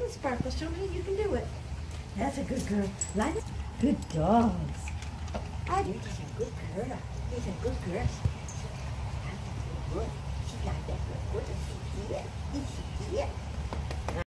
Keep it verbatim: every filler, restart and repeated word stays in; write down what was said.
on, Sparkle. Show me you can do it. That's a good girl. Line up. Good dogs. I think he's a good girl. He's a good girl. That's a good boy.